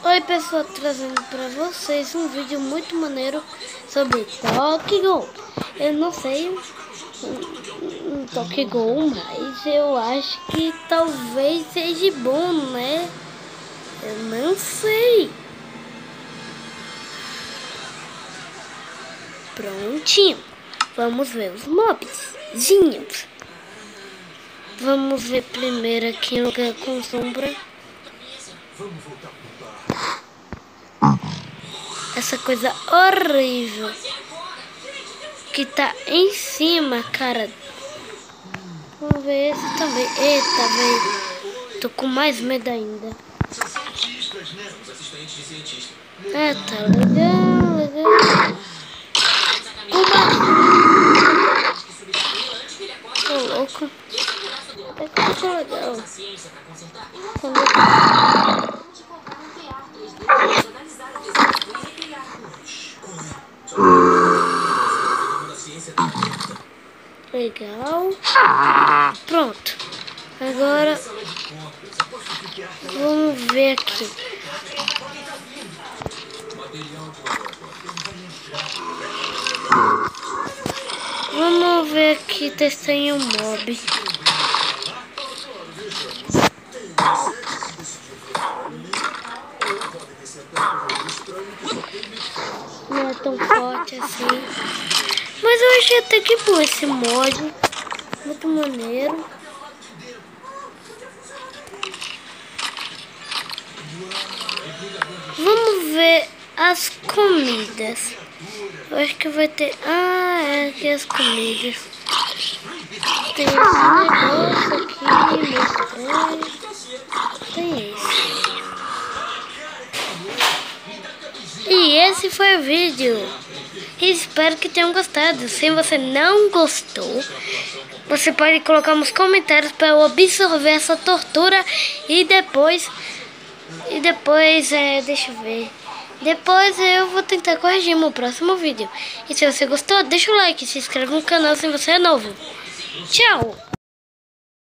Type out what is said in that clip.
Oi pessoal, trazendo pra vocês um vídeo muito maneiro sobre Tokyo Ghoul. Eu não sei Tokyo Ghoul, mas eu acho que talvez seja bom, né? Eu não sei. Prontinho. Vamos ver os mobzinhos. Vamos ver primeiro aqui no lugar com sombra. Essa coisa horrível que tá em cima, cara. Vamos ver esse também. Eita, velho. Tô com mais medo ainda. É, tá legal, legal. Tô louco. É que tá legal. Legal. Pronto. Agora vamos ver aqui. Vamos ver aqui, testei um mob. Não é tão forte assim. Mas eu achei até que bom esse mod. Muito maneiro. Vamos ver as comidas. Eu acho que vai ter... Ah, é aqui as comidas. Tem esse negócio aqui, mostrando. Tem esse. E esse foi o vídeo. Espero que tenham gostado. Se você não gostou, você pode colocar nos comentários para eu absorver essa tortura. E depois deixa eu ver. Depois eu vou tentar corrigir no próximo vídeo. E se você gostou, deixa o like, se inscreve no canal se você é novo. Tchau!